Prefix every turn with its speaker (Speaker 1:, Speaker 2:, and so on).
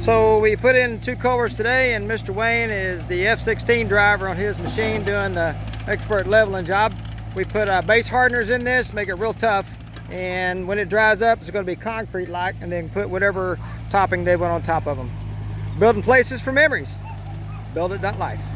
Speaker 1: So we put in 2 culverts today, and Mr. Wayne is the F-16 driver on his machine doing the expert leveling job. We put base hardeners in this, make it real tough, and when it dries up it's going to be concrete-like, and then put whatever topping they want on top of them. Building places for memories. Build it, not life.